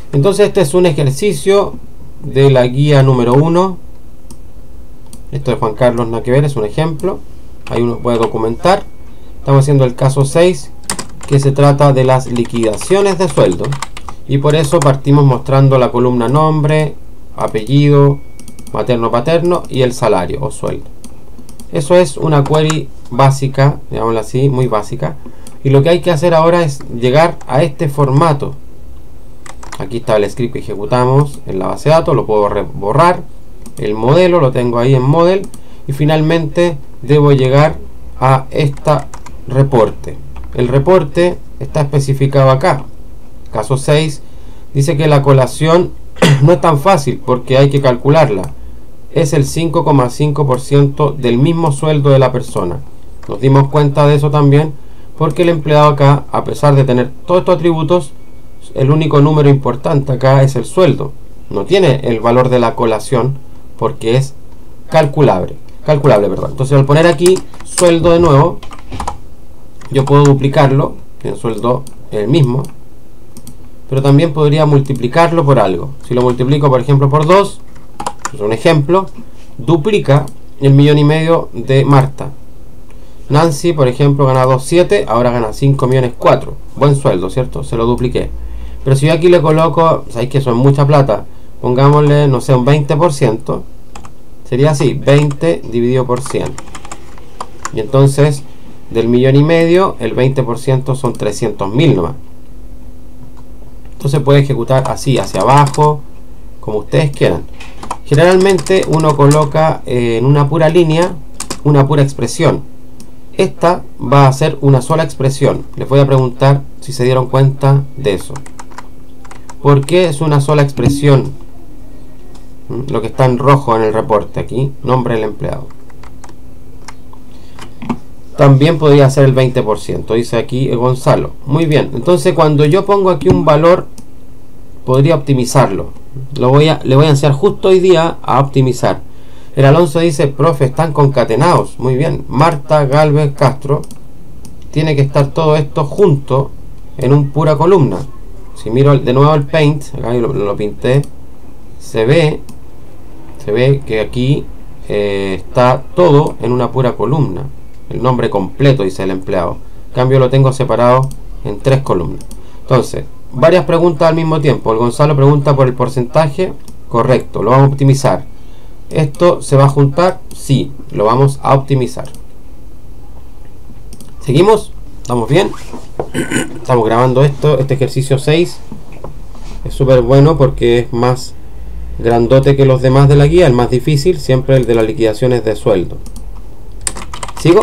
Entonces este es un ejercicio de la guía número 1. Esto de Juan Carlos nada que ver, es un ejemplo. Ahí uno puede documentar. Estamos haciendo el caso 6, que se trata de las liquidaciones de sueldo. Y por eso partimos mostrando la columna nombre, apellido, materno, paterno y el salario o sueldo. Eso es una query básica, digámoslo así, muy básica. Y lo que hay que hacer ahora es llegar a este formato. Aquí está el script que ejecutamos en la base de datos, lo puedo borrar. El modelo lo tengo ahí en model. Y finalmente debo llegar a este reporte. El reporte está especificado acá. Caso 6 dice que la colación no es tan fácil porque hay que calcularla. Es el 5,5% del mismo sueldo de la persona. Nos dimos cuenta de eso también porque el empleado acá, a pesar de tener todos estos atributos, el único número importante acá es el sueldo. No tiene el valor de la colación porque es calculable, perdón. Entonces al poner aquí sueldo de nuevo, yo puedo duplicarlo, el sueldo es el mismo, pero también podría multiplicarlo por algo. Si lo multiplico por ejemplo por 2, es un ejemplo, duplica el 1,5 millones de Marta. Nancy, por ejemplo, gana 2,7, ahora gana 5,4 millones. Buen sueldo, ¿cierto? Se lo dupliqué. Pero si yo aquí le coloco, sabéis que eso es mucha plata, pongámosle, no sé, un 20%, sería así, 20 dividido por 100. Y entonces, del 1,5 millones, el 20% son 300.000 nomás. Entonces puede ejecutar así, hacia abajo, como ustedes quieran. Generalmente uno coloca en una pura línea, una pura expresión. Esta va a ser una sola expresión. Les voy a preguntar si se dieron cuenta de eso. ¿Por qué es una sola expresión? Lo que está en rojo en el reporte aquí, nombre del empleado. También podría ser el 20%, dice aquí Gonzalo. Muy bien, entonces cuando yo pongo aquí un valor, podría optimizarlo. Le voy a enseñar justo hoy día a optimizar. El Alonso dice, profe, están concatenados. Muy bien, Marta, Galvez, Castro. Tiene que estar todo esto junto en una pura columna. Si miro de nuevo el Paint, acá lo pinté, se ve que aquí está todo en una pura columna. El nombre completo, dice el empleado. En cambio lo tengo separado en 3 columnas. Entonces, varias preguntas al mismo tiempo. El Gonzalo pregunta por el porcentaje. Correcto, lo vamos a optimizar. ¿Esto se va a juntar? Sí, lo vamos a optimizar. ¿Seguimos? ¿Estamos bien? Estamos grabando este ejercicio 6. Es súper bueno porque es más grandote que los demás de la guía. El más difícil, siempre el de las liquidaciones de sueldo. ¿Sigo?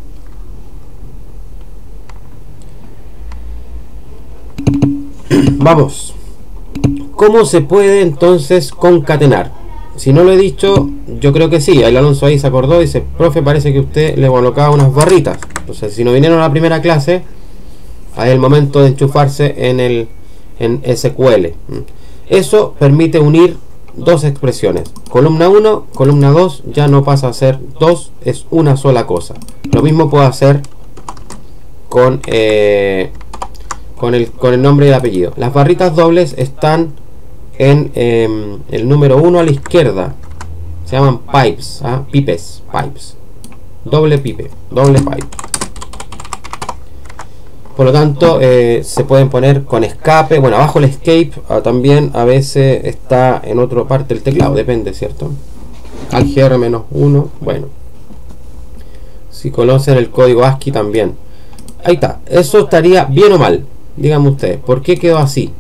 Vamos. ¿Cómo se puede entonces concatenar? Si no lo he dicho, yo creo que sí. El Alonso ahí se acordó y dice, profe, parece que usted le colocaba unas barritas. Entonces, si no vinieron a la primera clase, ahí es el momento de enchufarse en SQL. Eso permite unir dos expresiones. Columna 1, columna 2, ya no pasa a ser 2, es una sola cosa. Lo mismo puedo hacer con el nombre y el apellido. Las barritas dobles están en el número 1 a la izquierda. Se llaman pipes, pipes. Doble pipe, doble pipe. Por lo tanto, se pueden poner con escape. Bueno, abajo el escape también a veces está en otra parte del teclado, depende, ¿cierto? AlGR-1, bueno. Si conocen el código ASCII también. Ahí está, eso estaría bien o mal. Díganme ustedes, ¿por qué quedó así?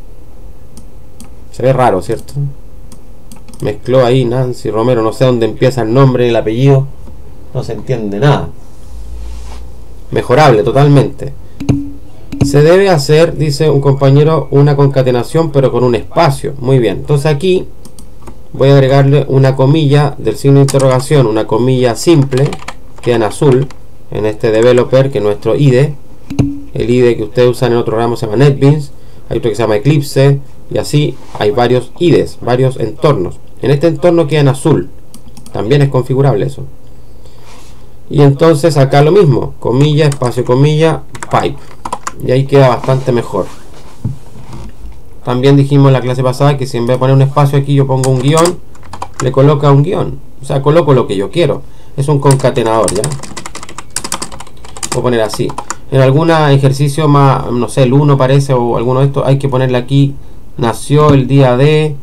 Se ve raro, ¿cierto? Mezcló ahí Nancy Romero, no sé dónde empieza el nombre y el apellido. No se entiende nada. Mejorable totalmente. Se debe hacer, dice un compañero, una concatenación pero con un espacio. Muy bien, entonces aquí voy a agregarle una comilla del signo de interrogación, una comilla simple, queda en azul, en este developer, que es nuestro IDE. El IDE que ustedes usan en otro ramo se llama NetBeans, hay otro que se llama Eclipse, y así hay varios IDEs, varios entornos. En este entorno queda en azul, también es configurable eso. Y entonces acá lo mismo, comilla, espacio, comilla, pipe. Y ahí queda bastante mejor. También dijimos en la clase pasada que si en vez de poner un espacio aquí yo pongo un guión, le coloca un guión. O sea, coloco lo que yo quiero. Es un concatenador, ¿ya? Voy a poner así. En algún ejercicio más, no sé, el 1 parece, o alguno de estos, hay que ponerle aquí, nació el día de,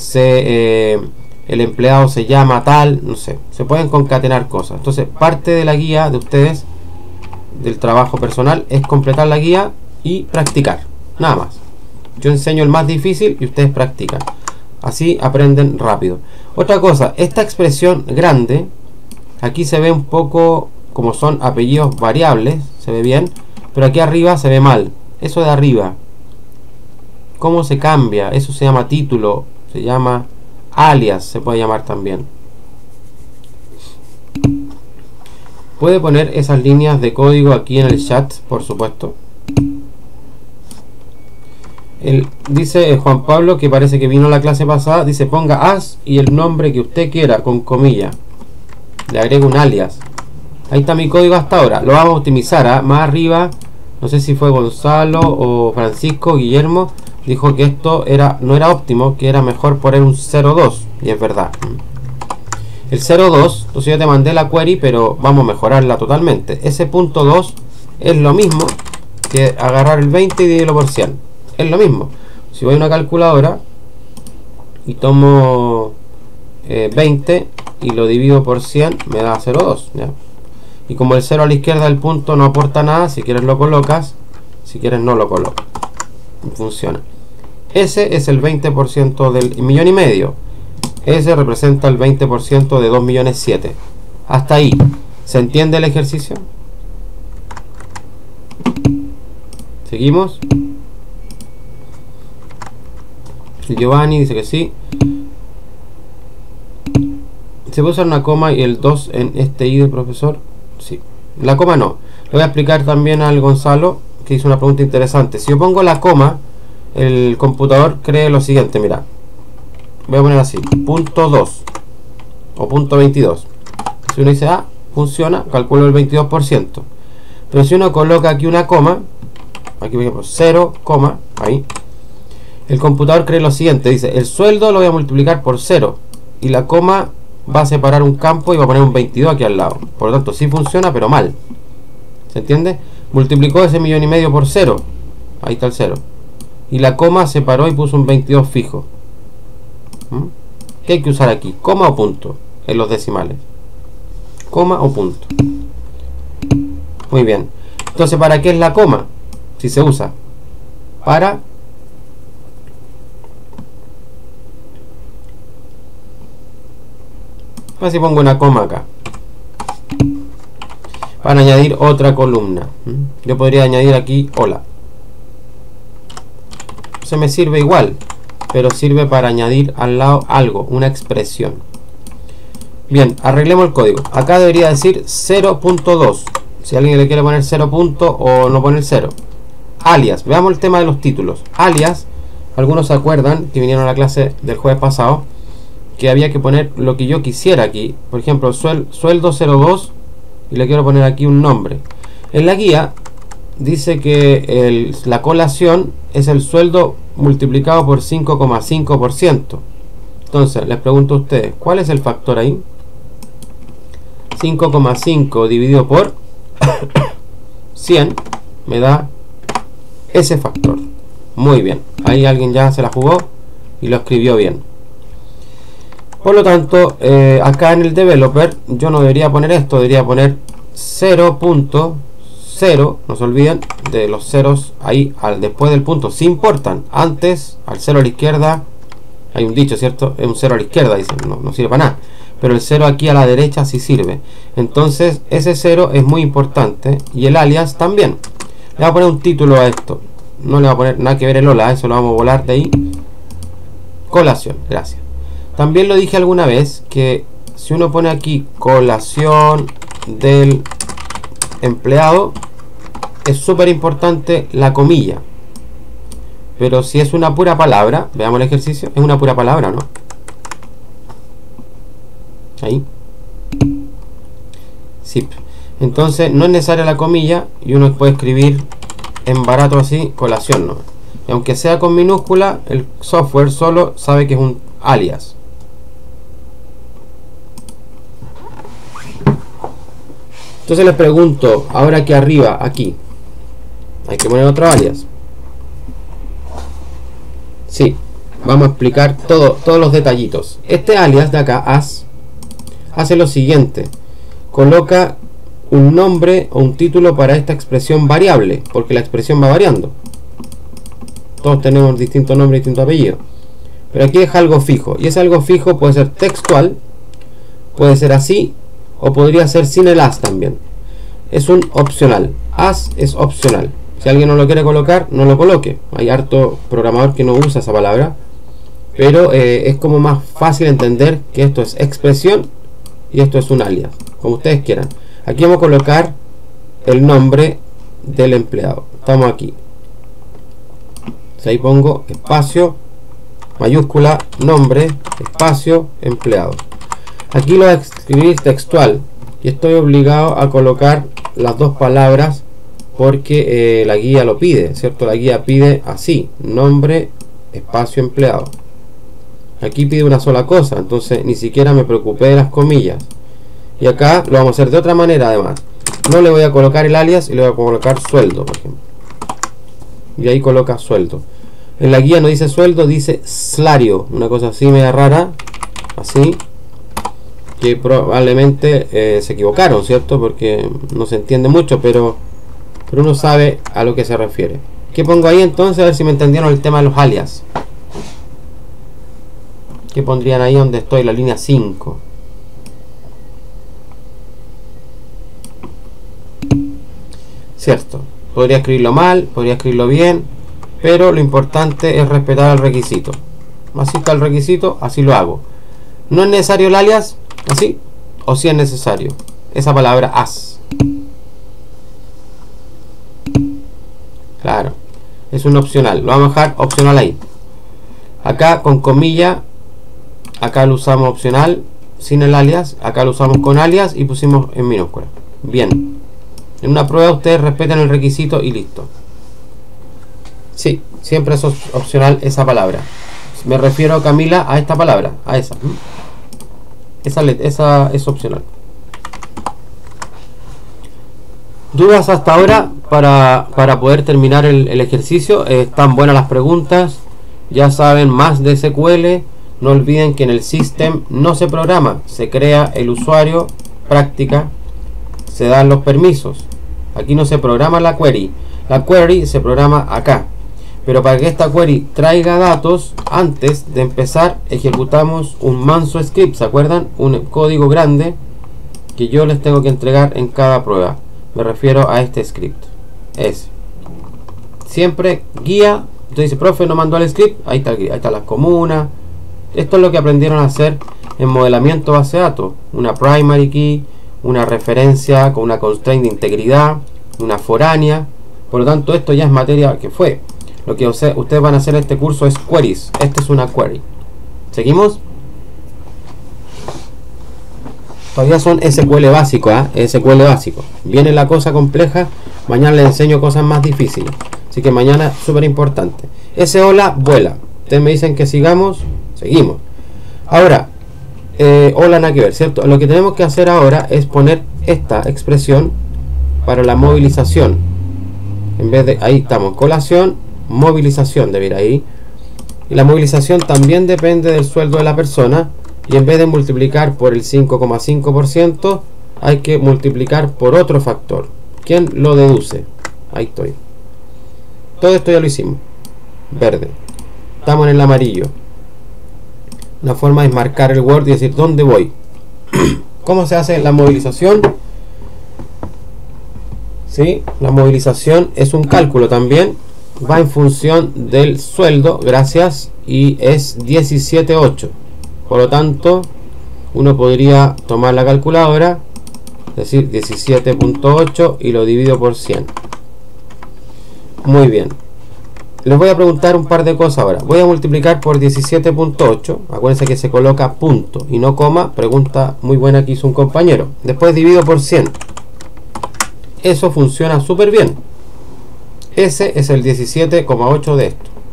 el empleado se llama tal, no sé. Se pueden concatenar cosas. Entonces, parte de la guía de ustedes, del trabajo personal, es completar la guía y practicar. Nada más. Yo enseño el más difícil y ustedes practican. Así aprenden rápido. Otra cosa, esta expresión grande, aquí se ve un poco como son apellidos variables, se ve bien, pero aquí arriba se ve mal. Eso de arriba, ¿cómo se cambia? Eso se llama título, se llama alias, se puede llamar también. Puede poner esas líneas de código aquí en el chat, por supuesto. Dice Juan Pablo, que parece que vino a la clase pasada, dice ponga as y el nombre que usted quiera con comillas. Le agrego un alias. Ahí está mi código hasta ahora. Lo vamos a optimizar, ¿eh? Más arriba, no sé si fue Gonzalo o Francisco, Guillermo, dijo que esto no era óptimo, que era mejor poner un 0.2. Y es verdad. El 0.2, entonces yo te mandé la query, pero vamos a mejorarla totalmente. Ese punto 2 es lo mismo que agarrar el 20 y dividirlo por 100. Es lo mismo. Si voy a una calculadora y tomo 20 y lo divido por 100, me da 0.2, ¿ya? Y como el 0 a la izquierda del punto no aporta nada, si quieres lo colocas, si quieres no lo colocas. Funciona. Ese es el 20% del 1,5 millones. Ese representa el 20% de 2,7 millones. Hasta ahí. ¿Se entiende el ejercicio? Seguimos. Giovanni dice que sí. ¿Se puede usar una coma y el 2 en este i del profesor? Sí. La coma no. Le voy a explicar también al Gonzalo, que hizo una pregunta interesante. Si yo pongo la coma, el computador cree lo siguiente, mira. Voy a poner así, punto 2 o punto 22. Si uno dice, funciona, calculo el 22%. Pero si uno coloca aquí una coma, aquí por ejemplo 0, ahí, el computador cree lo siguiente, dice, el sueldo lo voy a multiplicar por 0 y la coma va a separar un campo y va a poner un 22 aquí al lado. Por lo tanto, sí funciona, pero mal. ¿Se entiende? Multiplicó ese 1,5 millones por 0. Ahí está el 0. Y la coma separó y puso un 22 fijo. ¿Qué hay que usar aquí? ¿Coma o punto? En los decimales. Coma o punto. Muy bien. Entonces, ¿para qué es la coma? Si se usa para si pongo una coma acá, para añadir otra columna. Yo podría añadir aquí hola. Se me sirve igual, pero sirve para añadir al lado algo, una expresión. Bien, arreglemos el código. Acá debería decir 0.2. Si alguien le quiere poner 0 punto o no poner 0. Alias. Veamos el tema de los títulos. Alias, algunos se acuerdan que vinieron a la clase del jueves pasado, que había que poner lo que yo quisiera aquí. Por ejemplo, sueldo 02 y le quiero poner aquí un nombre. En la guía dice que la colación es el sueldo multiplicado por 5,5%. Entonces, les pregunto a ustedes, ¿cuál es el factor ahí? 5,5 dividido por 100 me da ese factor. Muy bien, ahí alguien ya se la jugó y lo escribió bien. Por lo tanto, acá en el developer yo no debería poner esto, debería poner 0.0, no se olviden de los ceros ahí después del punto, si importan. Antes, al 0 a la izquierda, hay un dicho, ¿cierto? Es un 0 a la izquierda, dicen, no sirve para nada. Pero el 0 aquí a la derecha sí sirve. Entonces, ese 0 es muy importante y el alias también. Le voy a poner un título a esto. No le voy a poner nada que ver el hola, eso lo vamos a volar de ahí. Colación, gracias. También lo dije alguna vez que si uno pone aquí colación del empleado, es súper importante la comilla. Pero si es una pura palabra, veamos el ejercicio, es una pura palabra, ¿no? Ahí. Sí. Entonces no es necesaria la comilla y uno puede escribir en barato así, colación, ¿no? Y aunque sea con minúscula, el software solo sabe que es un alias. Entonces les pregunto, ahora que arriba, aquí, hay que poner otro alias. Sí, vamos a explicar todos los detallitos. Este alias de acá, as, hace lo siguiente. Coloca un nombre o un título para esta expresión variable, porque la expresión va variando. Todos tenemos distintos nombres y distintos apellidos. Pero aquí deja algo fijo. Y ese algo fijo puede ser textual, puede ser así, o podría ser sin el as también. Es un opcional. As es opcional. Si alguien no lo quiere colocar, no lo coloque. Hay harto programador que no usa esa palabra. Pero es como más fácil entender que esto es expresión y esto es un alias. Como ustedes quieran. Aquí vamos a colocar el nombre del empleado. Estamos aquí. Ahí pongo espacio, mayúscula, nombre, espacio, empleado. Aquí lo voy a escribir textual. Y estoy obligado a colocar las dos palabras porque la guía lo pide, ¿cierto? La guía pide así, nombre, espacio, empleado. Aquí pide una sola cosa, entonces ni siquiera me preocupé de las comillas. Y acá lo vamos a hacer de otra manera además. No le voy a colocar el alias y le voy a colocar sueldo, por ejemplo. Y ahí coloca sueldo. En la guía no dice sueldo, dice salario. Una cosa así media rara. Así. Que probablemente se equivocaron, ¿cierto? Porque no se entiende mucho, pero uno sabe a lo que se refiere. ¿Qué pongo ahí entonces? A ver si me entendieron el tema de los alias. ¿Qué pondrían ahí donde estoy? La línea 5. Cierto. Podría escribirlo mal, podría escribirlo bien, pero lo importante es respetar el requisito. Así está el requisito, así lo hago. No es necesario el alias, así, o si es necesario esa palabra as. Claro, es un opcional, lo vamos a dejar opcional ahí. Acá con comilla, acá lo usamos opcional sin el alias, acá lo usamos con alias y pusimos en minúscula. Bien. En una prueba ustedes respeten el requisito y listo. Sí, siempre es opcional esa palabra. Me refiero, Camila, a esta palabra, a esa. Esa es opcional. ¿Dudas hasta ahora para poder terminar el ejercicio? Están buenas las preguntas. Ya saben más de SQL. No olviden que en el system no se programa, se crea el usuario, práctica, se dan los permisos. Aquí no se programa la query. La query se programa acá. Pero para que esta query traiga datos, antes de empezar ejecutamos un manso script. ¿Se acuerdan? Un código grande que yo les tengo que entregar en cada prueba. Me refiero a este script. Es siempre guía. Usted dice, profe, no mandó el script. Ahí está el guía. Ahí están las comunas. Esto es lo que aprendieron a hacer en modelamiento base de datos. Una primary key, una referencia con una constraint de integridad, una foránea. Por lo tanto, esto ya es materia que fue. Lo que ustedes van a hacer en este curso es queries. Esta es una query. ¿Seguimos? Todavía son SQL básico, SQL básico. Viene la cosa compleja. Mañana les enseño cosas más difíciles. Así que mañana es súper importante. Ese hola vuela. Ustedes me dicen que sigamos. Seguimos. Ahora, hola nada que ver, ¿cierto? Lo que tenemos que hacer ahora es poner esta expresión para la movilización. En vez de, ahí estamos, colación, movilización debe ir ahí. Y la movilización también depende del sueldo de la persona. Y en vez de multiplicar por el 5,5%, hay que multiplicar por otro factor. ¿Quién lo deduce? Ahí estoy. Todo esto ya lo hicimos. Verde. Estamos en el amarillo. Una forma es marcar el Word y decir dónde voy. ¿Cómo se hace la movilización? ¿Sí? La movilización es un cálculo también. Va en función del sueldo, gracias, y es 17,8. Por lo tanto, uno podría tomar la calculadora, decir 17,8 y lo divido por 100. Muy bien. Les voy a preguntar un par de cosas ahora. Voy a multiplicar por 17,8. Acuérdense que se coloca punto y no coma. Pregunta muy buena que hizo un compañero. Después divido por 100. Eso funciona súper bien. Ese es el 17,8 de esto.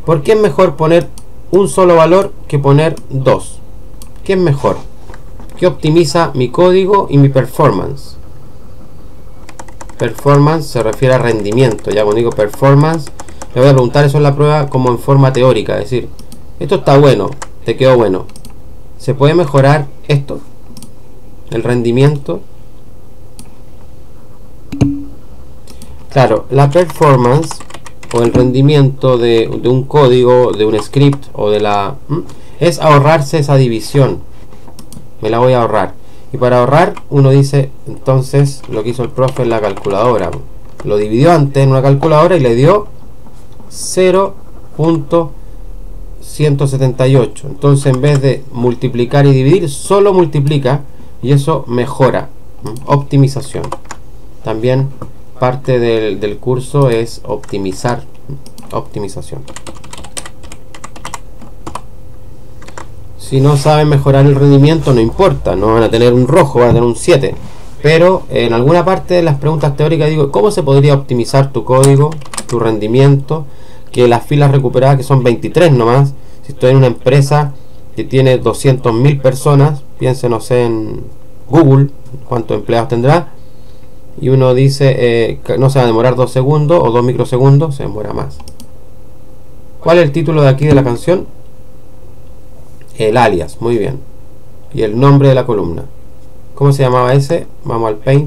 ¿Por qué es mejor poner un solo valor que poner dos? ¿Qué es mejor? ¿Qué optimiza mi código y mi performance? Performance se refiere a rendimiento. Ya cuando digo performance, le voy a preguntar eso en la prueba como en forma teórica. Es decir, esto está bueno, te quedó bueno. ¿Se puede mejorar esto? El rendimiento. Claro, la performance o el rendimiento de un código, de un script o de la... es ahorrarse esa división. Me la voy a ahorrar. Y para ahorrar, uno dice, entonces, lo que hizo el profe en la calculadora. Lo dividió antes en una calculadora y le dio 0.178. Entonces, en vez de multiplicar y dividir, solo multiplica y eso mejora. Optimización. También parte del curso es optimizar. Optimización. Si no saben mejorar el rendimiento, no importa, no van a tener un rojo, van a tener un 7. Pero en alguna parte de las preguntas teóricas digo, ¿cómo se podría optimizar tu código, tu rendimiento? Que las filas recuperadas, que son 23 nomás, si estoy en una empresa que tiene 200.000 personas, piensen, no sé, en Google, cuántos empleados tendrá, y uno dice, no se va a demorar 2 segundos o 2 microsegundos, se demora más. ¿Cuál es el título de aquí de la canción? El alias, muy bien. Y el nombre de la columna. ¿Cómo se llamaba ese? Vamos al Paint.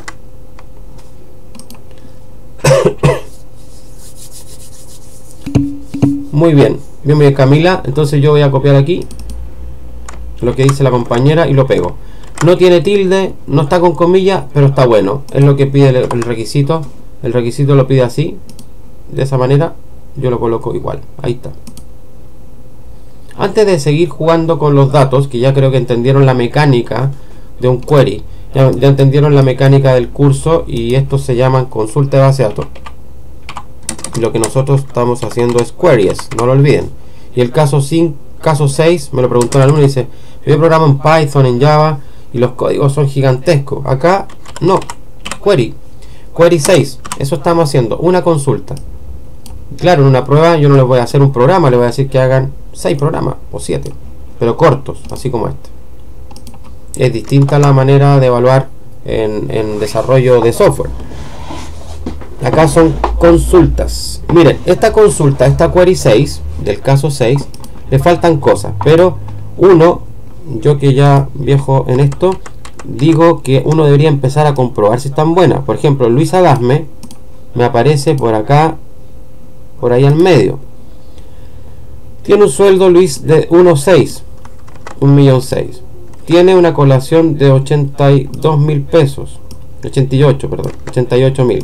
Muy bien. Bien, Camila. Entonces yo voy a copiar aquí lo que dice la compañera y lo pego. No tiene tilde, no está con comillas, pero está bueno. Es lo que pide el requisito. El requisito lo pide así. De esa manera yo lo coloco igual. Ahí está. Antes de seguir jugando con los datos, que ya creo que entendieron la mecánica de un query, ya entendieron la mecánica del curso, y estos se llaman consulta de base de datos. Y lo que nosotros estamos haciendo es queries, no lo olviden. Y el caso 6, me lo preguntó el alumno y dice, yo programo en Python, en Java, y los códigos son gigantescos. Acá, no, query 6, eso estamos haciendo, una consulta. Claro, en una prueba yo no les voy a hacer un programa, les voy a decir que hagan 6 programas o 7, pero cortos, así como este. Es distinta la manera de evaluar en desarrollo de software. Acá son consultas. Miren, esta consulta, esta query 6 del caso 6, le faltan cosas, pero uno, yo que ya viejo en esto, digo que uno debería empezar a comprobar si están buenas. Por ejemplo, Luis Agasme me aparece por acá, por ahí al medio. Tiene un sueldo Luis de 1.6, 1.600.000. Tiene una colación de 82.000 pesos, 88.000.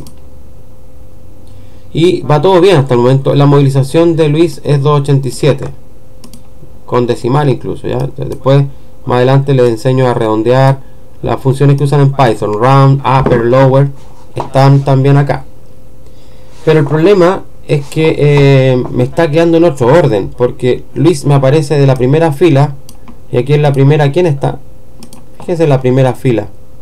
Y va todo bien hasta el momento. La movilización de Luis es 2.87, con decimal incluso, ¿ya? Después, más adelante les enseño a redondear. Las funciones que usan en Python, round, upper, lower, están también acá. Pero el problema es que me está quedando en otro orden, porque Luis me aparece de la primera fila, y aquí en la primera, ¿quién está? Fíjense en la primera fila,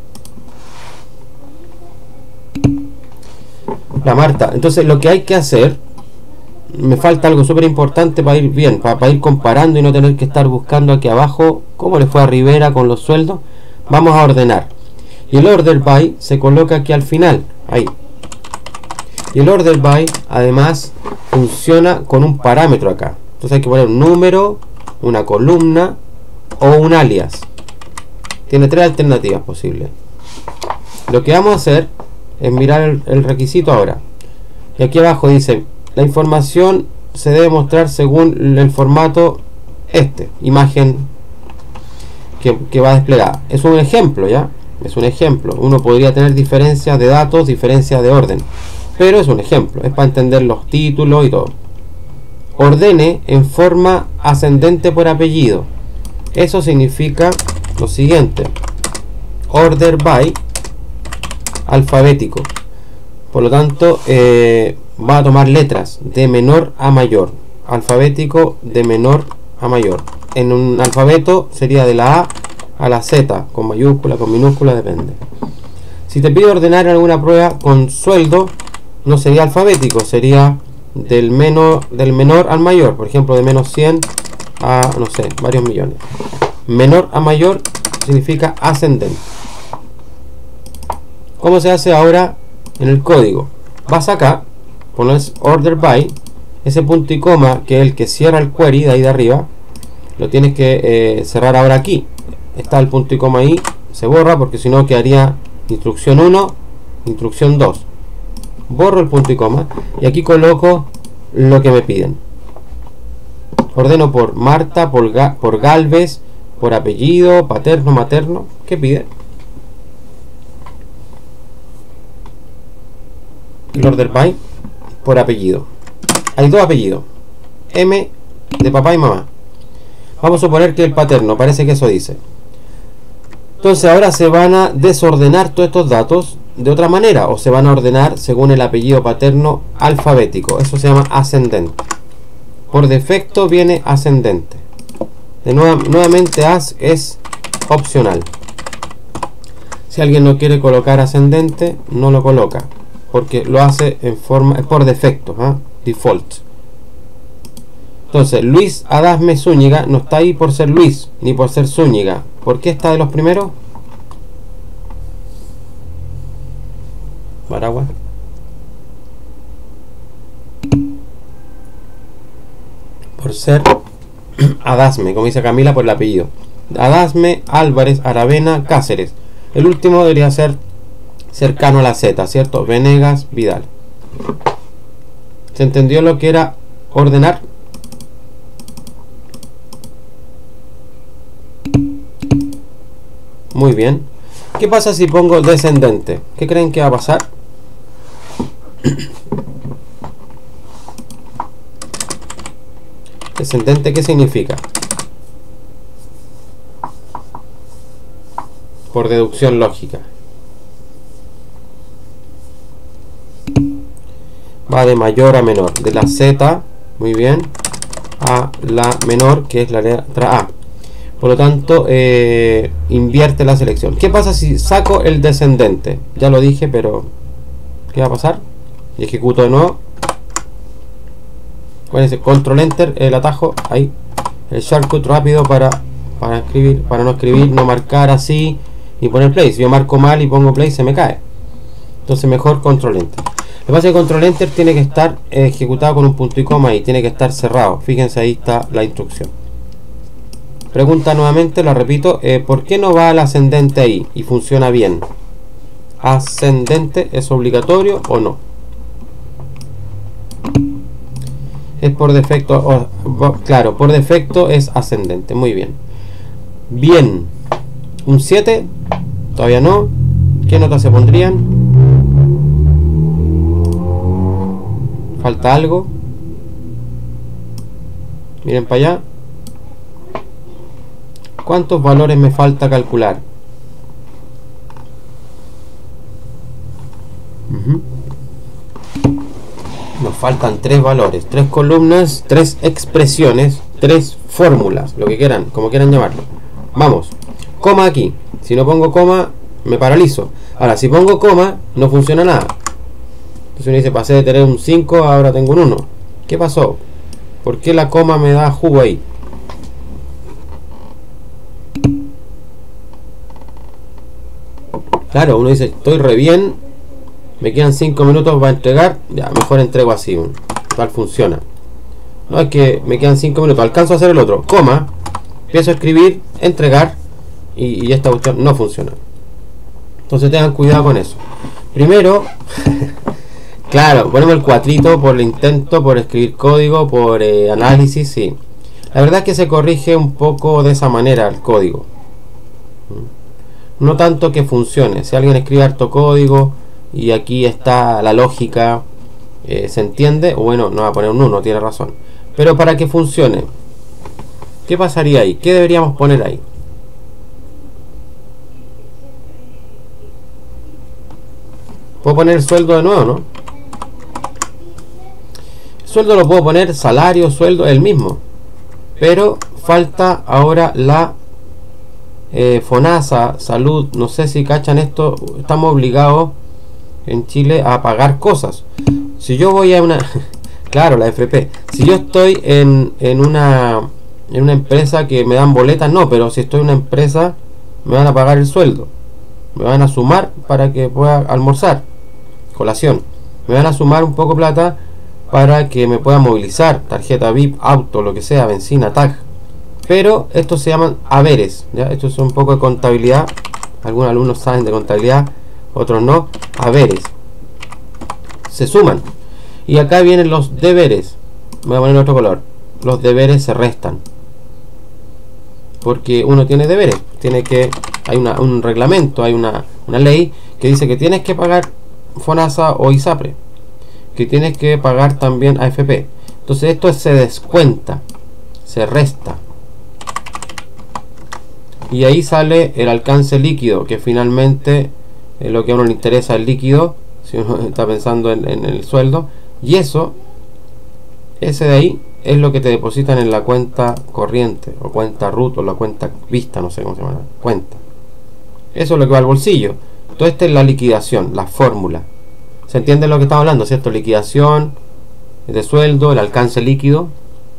la Marta. Entonces lo que hay que hacer, me falta algo súper importante para ir bien, para ir comparando y no tener que estar buscando aquí abajo cómo le fue a Rivera con los sueldos. Vamos a ordenar, y el order by se coloca aquí al final, ahí. Y el order by además funciona con un parámetro acá. Entonces hay que poner un número, una columna o un alias. Tiene 3 alternativas posibles. Lo que vamos a hacer es mirar el requisito ahora. Y aquí abajo dice, la información se debe mostrar según el formato imagen que va desplegada. Es un ejemplo, ¿ya? Es un ejemplo. Uno podría tener diferencias de datos, diferencias de orden, pero es un ejemplo, es para entender los títulos y todo. Ordene en forma ascendente por apellido. Eso significa lo siguiente: order by alfabético. Por lo tanto, va a tomar letras de menor a mayor. Alfabético de menor a mayor. En un alfabeto sería de la A a la Z, con mayúscula, con minúscula, depende. Si te pide ordenar en alguna prueba con sueldo, no sería alfabético, sería del menor al mayor. Por ejemplo, de menos 100 a, no sé, varios millones. Menor a mayor significa ascendente. ¿Cómo se hace ahora en el código? Vas acá, pones order by, ese punto y coma que es el que cierra el query de ahí de arriba, lo tienes que cerrar ahora aquí. Está el punto y coma ahí, se borra porque si no quedaría instrucción 1, instrucción 2. Borro el punto y coma y aquí coloco lo que me piden. Ordeno por Marta, por Galvez, por apellido, paterno, materno. ¿Qué piden? El order by por apellido. Hay dos apellidos, M de papá y mamá. Vamos a suponer que el paterno, parece que eso dice. Entonces ahora se van a desordenar todos estos datos de otra manera, o se van a ordenar según el apellido paterno alfabético. Eso se llama ascendente. Por defecto viene ascendente. Nuevamente as es opcional. Si alguien no quiere colocar ascendente, no lo coloca, porque lo hace en forma por defecto, default. Entonces Luis Adasme Zúñiga no está ahí por ser Luis ni por ser Zúñiga. ¿Por qué está de los primeros? Paraguas. Por ser Adasme, como dice Camila, por el apellido. Adasme Álvarez Aravena Cáceres. El último debería ser cercano a la Z, ¿cierto? Venegas Vidal. ¿Se entendió lo que era ordenar? Muy bien. ¿Qué pasa si pongo descendente? ¿Qué creen que va a pasar? Descendente, ¿qué significa? Por deducción lógica. Va de mayor a menor. De la Z, muy bien, a la menor, que es la letra A. Por lo tanto, invierte la selección. ¿Qué pasa si saco el descendente? Ya lo dije, pero ¿qué va a pasar? Y ejecuto de nuevo. Acuérdense, control enter, el atajo, ahí. El shortcut rápido para escribir, para no escribir, no marcar así y poner play. Si yo marco mal y pongo play, se me cae. Entonces mejor control enter. Lo que pasa es que control enter tiene que estar ejecutado con un punto y coma y tiene que estar cerrado. Fíjense, ahí está la instrucción. Pregunta nuevamente, la repito, ¿por qué no va al ascendente ahí y funciona bien? ¿Ascendente es obligatorio o no? Es por defecto, claro, por defecto es ascendente. Muy bien. Bien. ¿Un 7? Todavía no. ¿Qué notas se pondrían? ¿Falta algo? Miren para allá. ¿Cuántos valores me falta calcular? Nos faltan 3 valores, 3 columnas, 3 expresiones, 3 fórmulas, lo que quieran, como quieran llamarlo. Vamos, coma aquí. Si no pongo coma, me paralizo. Ahora, si pongo coma, no funciona nada. Entonces uno dice, pasé de tener un 5, ahora tengo un 1. ¿Qué pasó? ¿Por qué la coma me da jugo ahí? Claro, uno dice, estoy re bien, me quedan 5 minutos para entregar, ya, mejor entrego así, tal funciona. No, es que me quedan 5 minutos, alcanzo a hacer el otro, coma, empiezo a escribir, entregar, y esta cuestión no funciona. Entonces tengan cuidado con eso. Primero, claro, ponemos el cuatrito por el intento, por escribir código, por análisis, sí. La verdad es que se corrige un poco de esa manera el código. No tanto que funcione. Si alguien escribe harto código y aquí está la lógica, se entiende, o bueno, no va a poner un 1, tiene razón. Pero para que funcione, ¿qué pasaría ahí? ¿Qué deberíamos poner ahí? Puedo poner el sueldo de nuevo, ¿no? El sueldo lo puedo poner salario, sueldo, el mismo. Pero falta ahora la FONASA, salud, no sé si cachan esto. Estamos obligados en Chile a pagar cosas. Si yo voy a una Claro, la AFP. Si yo estoy en una empresa que me dan boletas, no, pero si estoy en una empresa me van a pagar el sueldo, me van a sumar para que pueda almorzar, colación, me van a sumar un poco de plata para que me pueda movilizar, tarjeta VIP, auto, lo que sea, benzina, tag. Pero estos se llaman haberes, ¿ya? Esto es un poco de contabilidad. Algunos alumnos saben de contabilidad, otros no. Haberes se suman. Y acá vienen los deberes. Voy a poner otro color. Los deberes se restan, porque uno tiene deberes. Tiene que, hay un reglamento, hay una ley que dice que tienes que pagar FONASA o ISAPRE, que tienes que pagar también AFP. Entonces esto se descuenta, se resta, y ahí sale el alcance líquido, que finalmente es lo que a uno le interesa, el líquido, si uno está pensando en el sueldo. Y eso, ese de ahí, es lo que te depositan en la cuenta corriente, o cuenta RUT, o la cuenta vista, no sé cómo se llama, cuenta. Eso es lo que va al bolsillo. Todo esto es la liquidación, la fórmula. ¿Se entiende lo que estamos hablando, cierto? Liquidación de sueldo, el alcance líquido.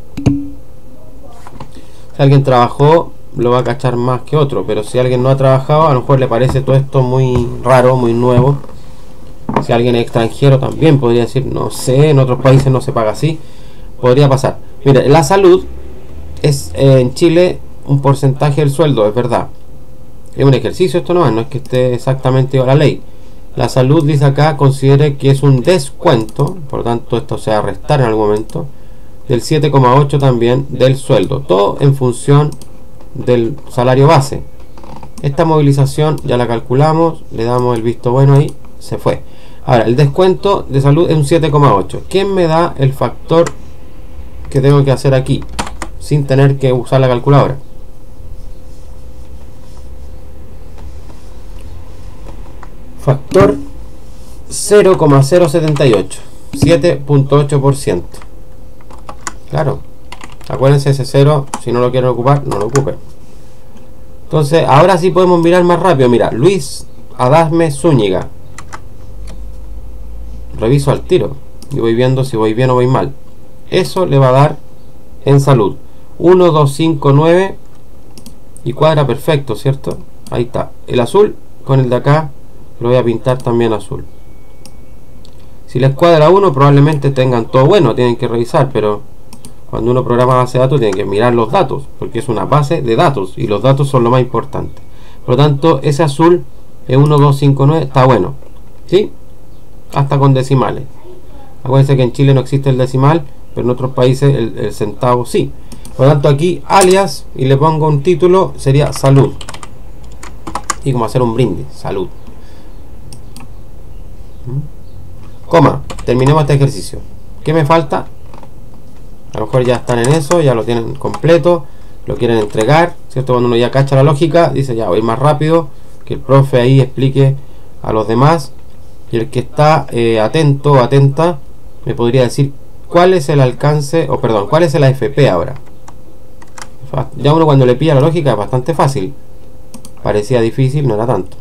Si alguien trabajó, lo va a cachar más que otro, pero si alguien no ha trabajado, a lo mejor le parece todo esto muy raro, muy nuevo. Si alguien es extranjero, también podría decir, no sé, en otros países no se paga así. Podría pasar. Mira, la salud es en Chile un porcentaje del sueldo, es verdad. Es un ejercicio esto, no es que esté exactamente a la ley. La salud, dice acá, considere que es un descuento, por lo tanto esto se va a restar en algún momento, del 7,8 también del sueldo, todo en función del salario base. Esta movilización ya la calculamos, le damos el visto bueno ahí, se fue. Ahora, el descuento de salud es un 7,8. ¿Quién me da el factor que tengo que hacer aquí sin tener que usar la calculadora? Factor 0,078, 7,8%. Claro, acuérdense, ese 0, si no lo quieren ocupar, no lo ocupen. Entonces, ahora sí podemos mirar más rápido. Mira, Luis Adasme Zúñiga. Reviso al tiro y voy viendo si voy bien o voy mal. Eso le va a dar en salud 1, 2, 5, 9 y cuadra perfecto, ¿cierto? Ahí está. El azul con el de acá lo voy a pintar también azul. Si les cuadra uno, probablemente tengan todo bueno, tienen que revisar, pero cuando uno programa base de datos tiene que mirar los datos, porque es una base de datos y los datos son lo más importante. Por lo tanto, ese azul es 1, 2, 5, 9, está bueno, ¿sí? Hasta con decimales. Acuérdense que en Chile no existe el decimal, pero en otros países el centavo sí. Por lo tanto, aquí alias, y le pongo un título, sería salud. Y como hacer un brindis, salud. Coma, terminemos este ejercicio. ¿Qué me falta? A lo mejor ya están en eso, ya lo tienen completo, lo quieren entregar, ¿cierto? Cuando uno ya cacha la lógica, dice ya voy más rápido, que el profe ahí explique a los demás. Y el que está atento o atenta me podría decir cuál es el alcance, o perdón, cuál es el AFP ahora. Ya uno cuando le pilla la lógica es bastante fácil. Parecía difícil, no era tanto.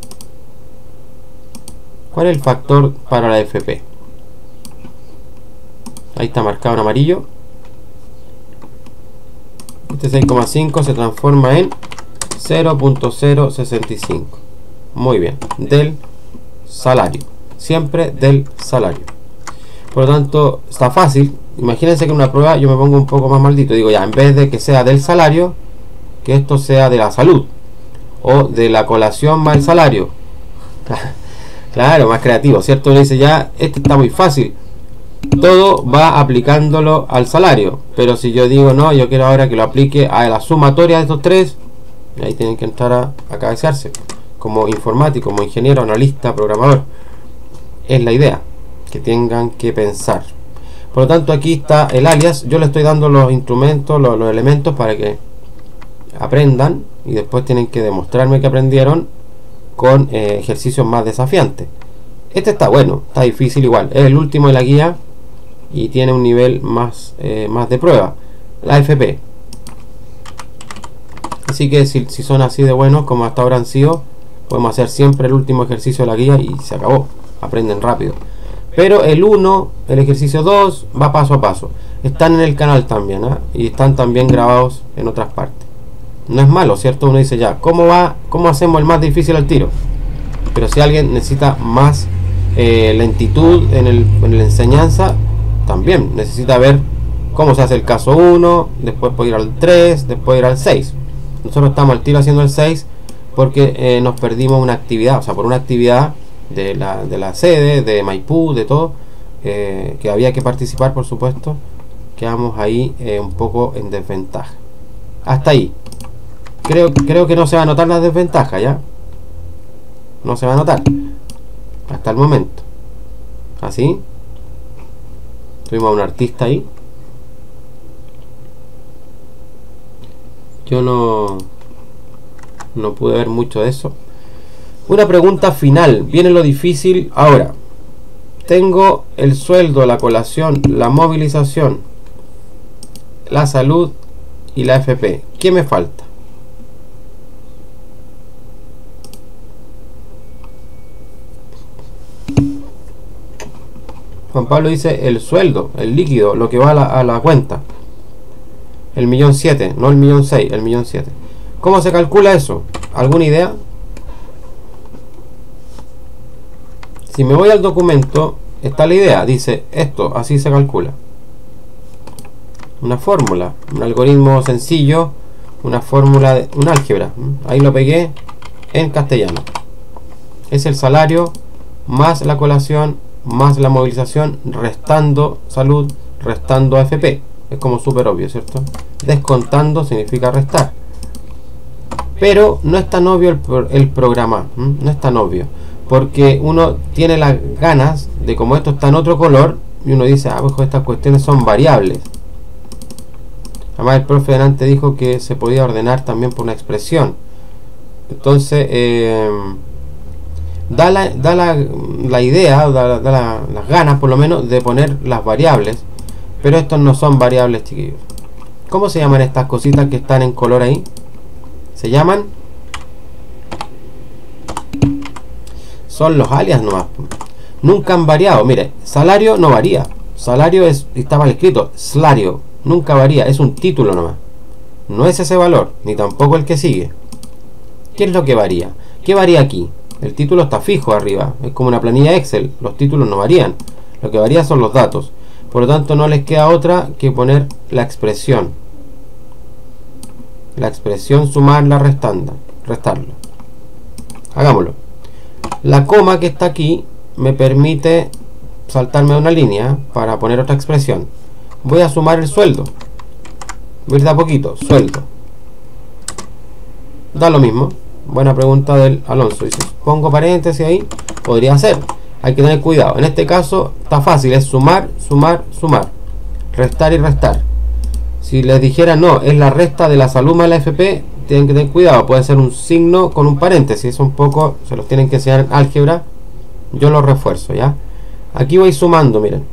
¿Cuál es el factor para la AFP? Ahí está marcado en amarillo. Este 6,5 se transforma en 0,065. Muy bien, del salario, siempre del salario. Por lo tanto, está fácil. Imagínense que en una prueba yo me pongo un poco más maldito, digo ya, en vez de que sea del salario, que esto sea de la salud, o de la colación más el salario. Claro, más creativo, ¿cierto? Uno dice ya, este está muy fácil, todo va aplicándolo al salario. Pero si yo digo no, yo quiero ahora que lo aplique a la sumatoria de estos tres, ahí tienen que entrar a cabecearse. Como informático, como ingeniero, analista, programador, es la idea que tengan que pensar. Por lo tanto, aquí está el alias. Yo le estoy dando los instrumentos, los elementos para que aprendan, y después tienen que demostrarme que aprendieron con ejercicios más desafiantes. Este está bueno, está difícil igual, es el último de la guía y tiene un nivel más de prueba, la AFP. Así que si son así de buenos como hasta ahora han sido, podemos hacer siempre el último ejercicio de la guía y se acabó, aprenden rápido. Pero el 1, el ejercicio 2 va paso a paso. Están en el canal también, ¿eh? Y están también grabados en otras partes. No es malo, ¿cierto? Uno dice ya, ¿cómo hacemos el más difícil al tiro? Pero si alguien necesita más lentitud en la enseñanza, también necesita ver cómo se hace el caso 1, después puede ir al 3, después ir al 6. Nosotros estamos al tiro haciendo el 6 porque nos perdimos una actividad, o sea, por una actividad de la sede, de Maipú, de todo, que había que participar, por supuesto. Quedamos ahí un poco en desventaja. Hasta ahí. Creo que no se va a notar la desventaja, ¿ya? No se va a notar hasta el momento. Así. Tuvimos a un artista ahí. Yo no pude ver mucho de eso. Una pregunta final. Viene lo difícil ahora. Tengo el sueldo, la colación, la movilización, la salud y la FP. ¿Qué me falta? Juan Pablo dice el sueldo, el líquido, lo que va a la cuenta. El 1.700.000, no el 1.600.000, el 1.700.000. ¿Cómo se calcula eso? ¿Alguna idea? Si me voy al documento, está la idea. Dice esto, así se calcula. Una fórmula, un algoritmo sencillo, una fórmula de un álgebra. Ahí lo pegué en castellano. Es el salario más la colación más la movilización, restando salud, restando AFP. Es como súper obvio, ¿cierto? Descontando significa restar. Pero no es tan obvio el programa, no es tan obvio, porque uno tiene las ganas de, como esto está en otro color, y uno dice, pues estas cuestiones son variables. Además el profe delante dijo que se podía ordenar también por una expresión. Entonces da la idea, las ganas por lo menos de poner las variables, pero estos no son variables, chiquillos. ¿Cómo se llaman estas cositas que están en color ahí? Se llaman, son los alias nomás, nunca han variado. Mire, salario no varía, salario está mal escrito, salario, nunca varía, es un título nomás, no es ese valor, ni tampoco el que sigue. ¿Qué es lo que varía? ¿Qué varía aquí? El título está fijo arriba, es como una planilla Excel, los títulos no varían, lo que varía son los datos. Por lo tanto no les queda otra que poner la expresión. La expresión sumarla, restarla. Hagámoslo. La coma que está aquí me permite saltarme una línea para poner otra expresión. Voy a sumar el sueldo. Voy a ir de a poquito, sueldo. Da lo mismo. Buena pregunta del Alonso. Dice, pongo paréntesis ahí. Podría ser. Hay que tener cuidado. En este caso está fácil. Es sumar, sumar, sumar. Restar y restar. Si les dijera no, es la resta de la salud más la FP, tienen que tener cuidado. Puede ser un signo con un paréntesis. Es un poco, se los tienen que enseñar en álgebra. Yo lo refuerzo, ¿ya? Aquí voy sumando, miren.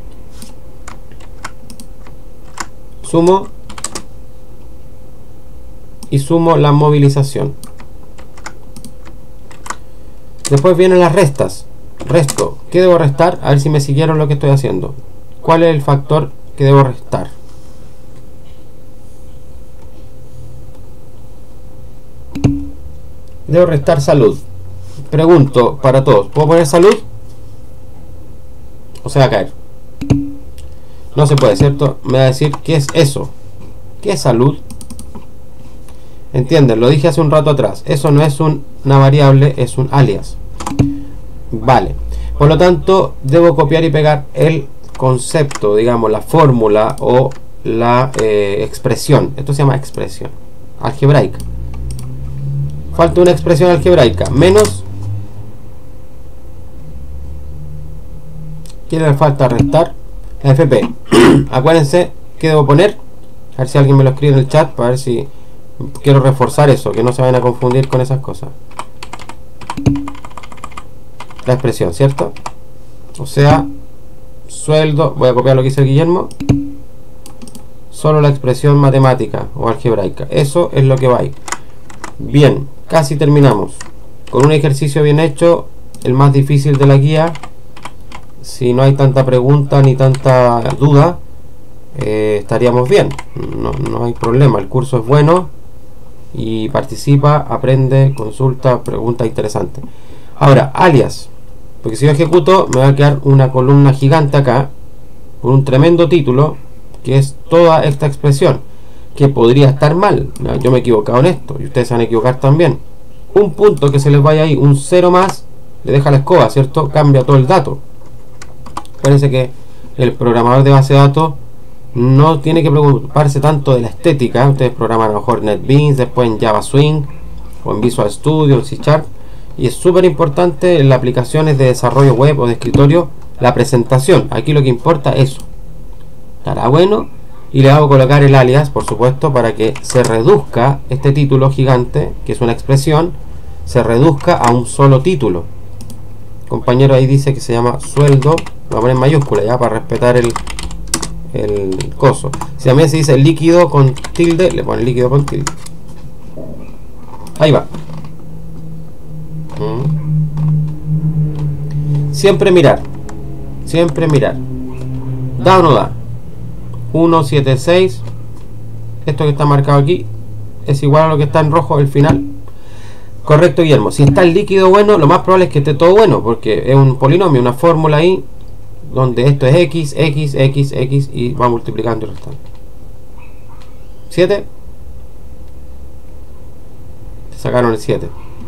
Sumo. Y sumo la movilización. Después vienen las restas. Resto. ¿Qué debo restar? A ver si me siguieron lo que estoy haciendo. ¿Cuál es el factor que debo restar? Debo restar salud. Pregunto para todos. ¿Puedo poner salud? ¿O se va a caer? No se puede, ¿cierto? Me va a decir ¿qué es eso? ¿Qué es salud? ¿Entienden? Lo dije hace un rato atrás. Eso no es una variable, es un alias. Vale. Por lo tanto, debo copiar y pegar el concepto, digamos, la fórmula o la expresión. Esto se llama expresión algebraica. Falta una expresión algebraica. Menos. ¿Qué le falta restar? FP. Acuérdense qué debo poner. A ver si alguien me lo escribe en el chat para ver si quiero reforzar eso, que no se vayan a confundir con esas cosas. La expresión, ¿cierto? O sea, sueldo, voy a copiar lo que dice el Guillermo, solo la expresión matemática o algebraica. Eso es lo que va ahí. Bien, casi terminamos. Con un ejercicio bien hecho, el más difícil de la guía, si no hay tanta pregunta ni tanta duda, estaríamos bien. No hay problema, el curso es bueno y participa, aprende, consulta, pregunta interesante. Ahora, alias, porque si yo ejecuto me va a quedar una columna gigante acá con un tremendo título que es toda esta expresión, que podría estar mal. Yo me he equivocado en esto y ustedes se van a equivocar también. Un punto que se les vaya ahí, un cero más, le deja la escoba, ¿cierto? Cambia todo el dato. Parece que el programador de base de datos no tiene que preocuparse tanto de la estética. Ustedes programan a lo mejor NetBeans, después en Java Swing o en Visual Studio, en C Sharp, y es súper importante en las aplicaciones de desarrollo web o de escritorio la presentación. Aquí lo que importa es eso. Estará bueno, y le hago colocar el alias, por supuesto, para que se reduzca este título gigante, que es una expresión, se reduzca a un solo título. Compañero ahí dice que se llama sueldo, lo voy a poner en mayúscula ya para respetar el coso. Si a mí se dice líquido con tilde, le ponen líquido con tilde. Ahí va. Siempre mirar. Siempre mirar. ¿Da o no da? 176. Esto que está marcado aquí es igual a lo que está en rojo al final. Correcto, Guillermo. Si está el líquido bueno, lo más probable es que esté todo bueno, porque es un polinomio, una fórmula ahí donde esto es x, x, x, x y va multiplicando y restando. 7. Te sacaron el 7.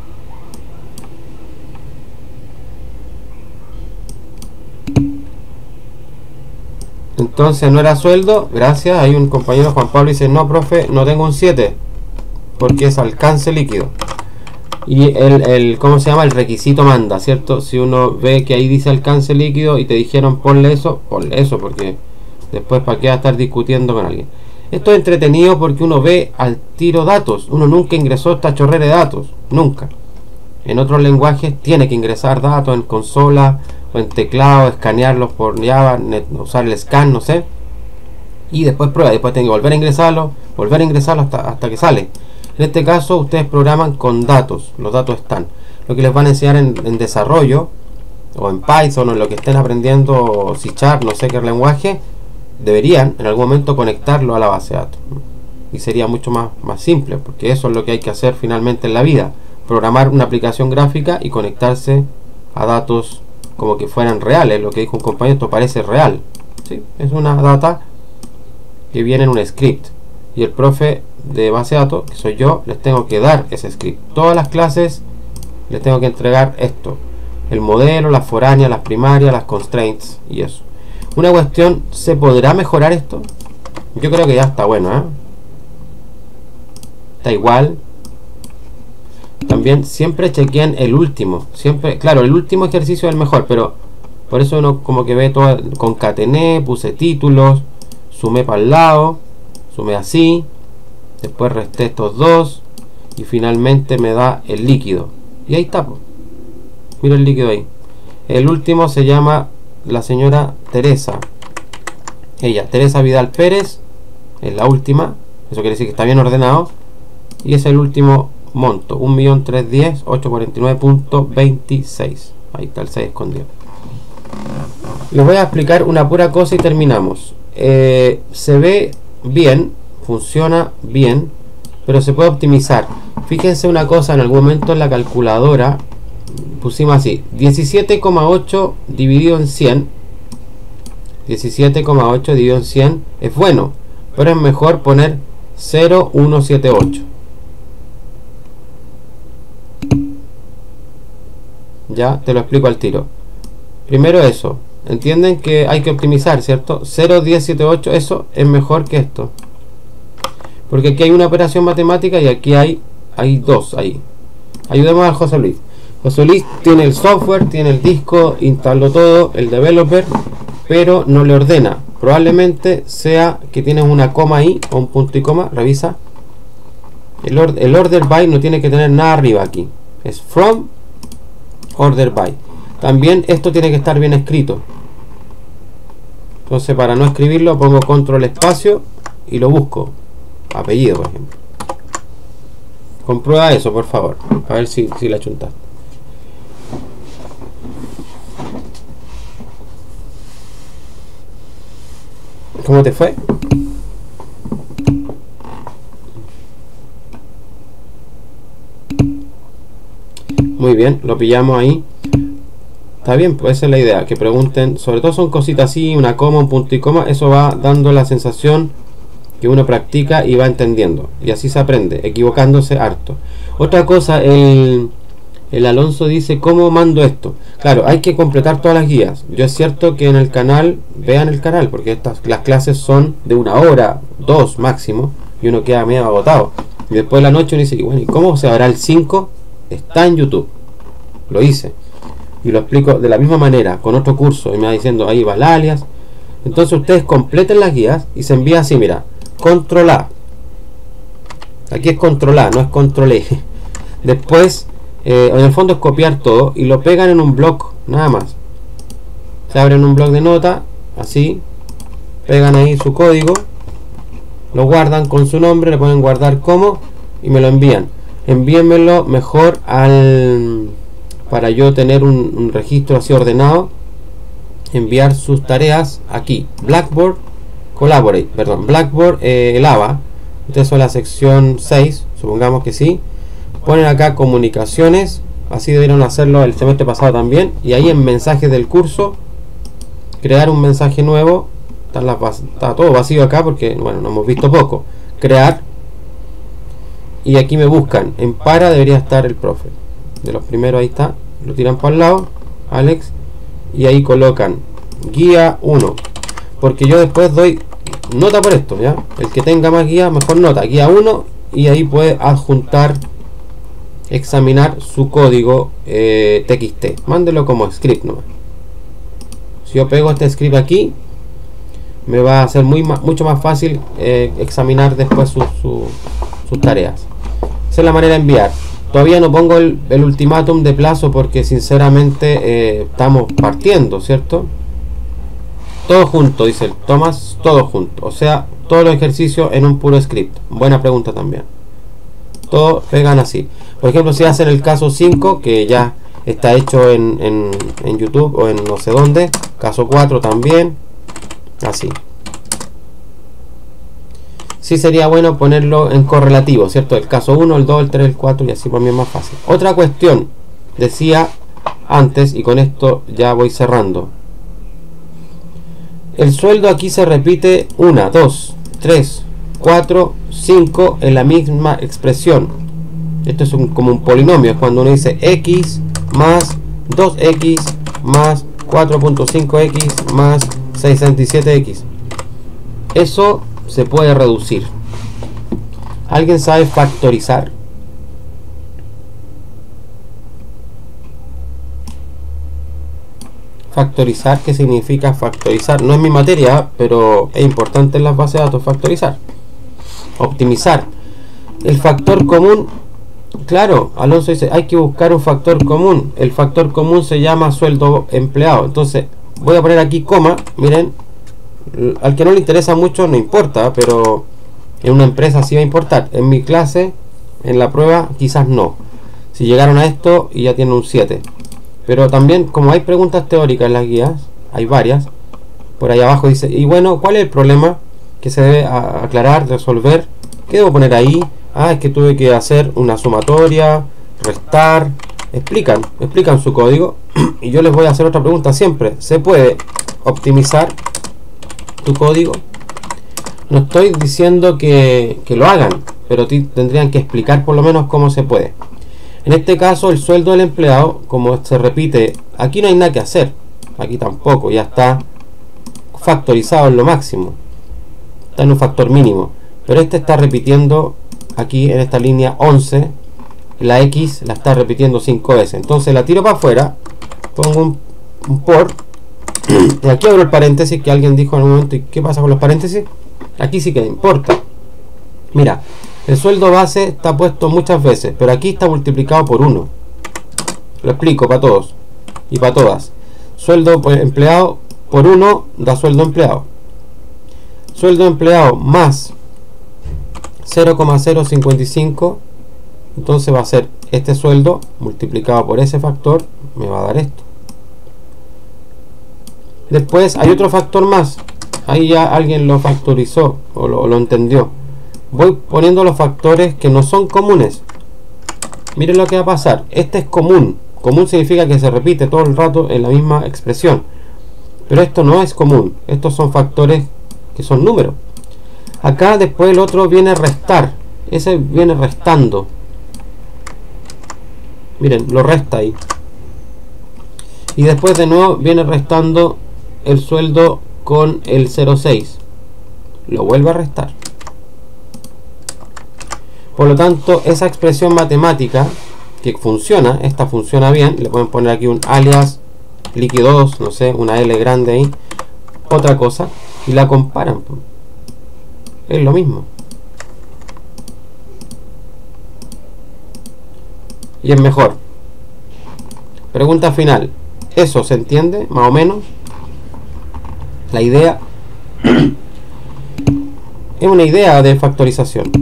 Entonces no era sueldo. Gracias. Hay un compañero, Juan Pablo, dice: no, profe, no tengo un 7 porque es alcance líquido. Y ¿cómo se llama? El requisito manda, ¿cierto? Si uno ve que ahí dice alcance líquido y te dijeron ponle eso, porque después para qué va a estar discutiendo con alguien. Esto es entretenido porque uno ve al tiro datos. Uno nunca ingresó esta chorrera de datos, nunca. En otros lenguajes tiene que ingresar datos en consola o en teclado, escanearlos por Java, usar el scan, no sé, y después prueba, después tiene que volver a ingresarlo hasta que sale. En este caso ustedes programan con datos, los datos están. Lo que les van a enseñar en desarrollo o en Python o en lo que estén aprendiendo, C Sharp, no sé qué lenguaje, deberían en algún momento conectarlo a la base de datos, y sería mucho más simple, porque eso es lo que hay que hacer finalmente en la vida: programar una aplicación gráfica y conectarse a datos como que fueran reales. Lo que dijo un compañero, esto parece real, ¿sí? Es una data que viene en un script, y el profe de base de datos, que soy yo, les tengo que dar ese script. Todas las clases les tengo que entregar esto: el modelo, las foráneas, las primarias, las constraints y eso. Una cuestión, ¿se podrá mejorar esto? Yo creo que ya está bueno, ¿eh? Está igual. También siempre chequeen el último. Siempre, claro, el último ejercicio es el mejor, pero por eso uno como que ve todo. Concatené, puse títulos, sumé para el lado, sumé así, después resté estos dos y finalmente me da el líquido. Y ahí está, pues. Mira el líquido ahí. El último se llama la señora Teresa. Ella, Teresa Vidal Pérez, es la última. Eso quiere decir que está bien ordenado. Y es el último monto, 1.310.849.26. Ahí está el 6 escondido. Les voy a explicar una pura cosa y terminamos. Se ve bien, funciona bien, pero se puede optimizar. Fíjense una cosa, en algún momento en la calculadora pusimos así: 17,8 dividido en 100. 17,8 dividido en 100 es bueno, pero es mejor poner 0,178. Ya te lo explico al tiro. Primero eso, entienden que hay que optimizar, ¿cierto? 0,1078, eso es mejor que esto, porque aquí hay una operación matemática y aquí hay dos ahí. Ayudemos al José Luis. José Luis tiene el software, tiene el disco, instaló todo, el developer, pero no le ordena. Probablemente sea que tienes una coma ahí o un punto y coma. Revisa. El order by no tiene que tener nada arriba aquí. Es from order by. También esto tiene que estar bien escrito. Entonces, para no escribirlo, pongo control espacio y lo busco. Apellido, por ejemplo. Comprueba eso, por favor, a ver si la chuntaste. ¿Cómo te fue? Muy bien, lo pillamos ahí. Está bien, pues esa es la idea, que pregunten, sobre todo son cositas así, una coma, un punto y coma, eso va dando la sensación que uno practica y va entendiendo, y así se aprende, equivocándose harto. Otra cosa, el Alonso dice, ¿cómo mando esto? Claro, hay que completar todas las guías. Yo es cierto que en el canal, vean el canal, porque las clases son de 1 hora, 2 máximo, y uno queda medio agotado. Y después de la noche uno dice, bueno, ¿y cómo se hará el 5? Está en YouTube, lo hice. Y lo explico de la misma manera, con otro curso, y me va diciendo, ahí va el alias. Entonces ustedes completen las guías y se envía así, mira, control A. Aquí es control A, no es control E. Después, en el fondo es copiar todo y lo pegan en un blog, nada más. Se abren un blog de nota, así, pegan ahí su código, lo guardan con su nombre, le pueden guardar como y me lo envían. Envíenmelo mejor para yo tener un registro así ordenado. Enviar sus tareas aquí, Blackboard Collaborate, perdón, Blackboard Lava. Ustedes son la sección 6, supongamos que sí. Ponen acá comunicaciones, así debieron hacerlo el semestre pasado también. Y ahí en mensajes del curso, crear un mensaje nuevo. Está todo vacío acá porque, bueno, no hemos visto poco. Crear. Y aquí me buscan, en para debería estar el profe. De los primeros, ahí está, lo tiran para el lado, Alex, y ahí colocan guía 1, porque yo después doy nota por esto, ¿ya? El que tenga más guía, mejor nota, guía 1, y ahí puede adjuntar, examinar su código TXT, mándelo como script nomás. Si yo pego este script aquí, me va a ser mucho más fácil examinar después sus tareas. Esa es la manera de enviar. Todavía no pongo el ultimátum de plazo porque sinceramente estamos partiendo, ¿cierto? Todo junto, dice el Tomás, todo junto. O sea, todos los ejercicios en un puro script. Buena pregunta también. Todo pegan así. Por ejemplo, si hacen el caso 5, que ya está hecho en YouTube o en no sé dónde. Caso 4 también. Así. Sí sería bueno ponerlo en correlativo, ¿cierto? El caso 1, el 2, el 3, el 4 y así por mí es más fácil. Otra cuestión, decía antes, y con esto ya voy cerrando. El sueldo aquí se repite 1, 2, 3, 4, 5 en la misma expresión. Esto es como un polinomio, es cuando uno dice x más 2x más 4.5x más 67x. Eso se puede reducir. ¿Alguien sabe factorizar? Factorizar, ¿qué significa factorizar? No es mi materia, pero es importante en las bases de datos factorizar. Optimizar. El factor común, claro, Alonso dice, hay que buscar un factor común. El factor común se llama sueldo empleado. Entonces, voy a poner aquí coma, miren. Al que no le interesa mucho no importa, pero en una empresa sí va a importar. En mi clase, en la prueba, quizás no. Si llegaron a esto y ya tienen un 7. Pero también, como hay preguntas teóricas en las guías, hay varias, por ahí abajo dice, y bueno, ¿cuál es el problema que se debe aclarar, resolver? ¿Qué debo poner ahí? Ah, es que tuve que hacer una sumatoria, restar. Explican su código. Y yo les voy a hacer otra pregunta siempre. ¿Se puede optimizar tu código? No estoy diciendo que lo hagan, pero tendrían que explicar por lo menos cómo se puede. En este caso, el sueldo del empleado, como se repite, aquí no hay nada que hacer, aquí tampoco, ya está factorizado en lo máximo, está en un factor mínimo, pero este está repitiendo aquí en esta línea 11, la X la está repitiendo 5 veces, entonces la tiro para afuera, pongo un por. Y aquí abro el paréntesis que alguien dijo en un momento, ¿y qué pasa con los paréntesis? Aquí sí que importa. Mira, el sueldo base está puesto muchas veces, pero aquí está multiplicado por 1. Lo explico para todos y para todas. Sueldo empleado por 1 da sueldo empleado. Sueldo empleado más 0,055, entonces va a ser este sueldo multiplicado por ese factor, me va a dar esto. Después hay otro factor más. Ahí ya alguien lo factorizó o lo entendió. Voy poniendo los factores que no son comunes. Miren lo que va a pasar. Este es común. Común significa que se repite todo el rato en la misma expresión. Pero esto no es común. Estos son factores que son números. Acá después el otro viene a restar. Ese viene restando. Miren, lo resta ahí. Y después de nuevo viene restando el sueldo con el 0,6. Lo vuelve a restar. Por lo tanto, esa expresión matemática que funciona, esta funciona bien, le pueden poner aquí un alias líquido 2, no sé, una L grande ahí, otra cosa, y la comparan. Es lo mismo. Y es mejor. Pregunta final. ¿Eso se entiende? Más o menos. La idea es una idea de factorización.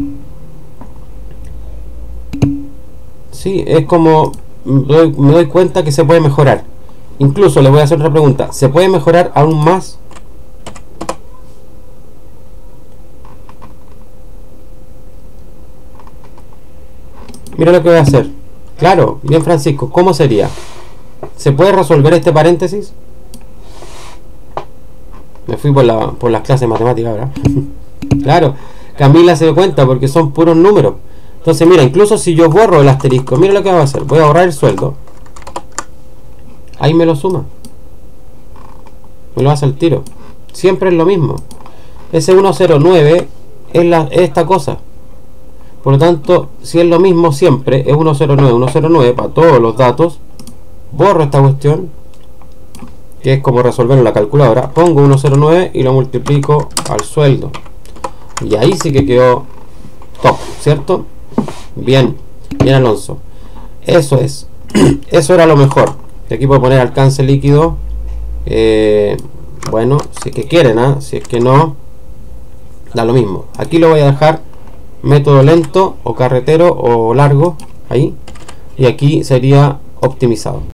Sí, es como me doy cuenta que se puede mejorar. Incluso le voy a hacer otra pregunta. ¿Se puede mejorar aún más? Mira lo que voy a hacer. Claro, bien Francisco, ¿cómo sería? ¿Se puede resolver este paréntesis? Me fui por las clases de matemáticas ahora. Claro, Camila se dio cuenta porque son puros números. Entonces mira, incluso si yo borro el asterisco, mira lo que voy a hacer. Voy a borrar el sueldo. Ahí me lo suma. Me lo hace al tiro. Siempre es lo mismo. Ese 109 es esta cosa. Por lo tanto, si es lo mismo siempre, es 109 para todos los datos. Borro esta cuestión, que es como resolverlo en la calculadora. Pongo 109 y lo multiplico al sueldo. Y ahí sí que quedó top, ¿cierto? Bien, bien Alonso. Eso es. Eso era lo mejor. Y aquí puedo poner alcance líquido. Bueno, si es que quieren, si es que no, da lo mismo. Aquí lo voy a dejar método lento o carretero o largo. Ahí. Y aquí sería optimizado.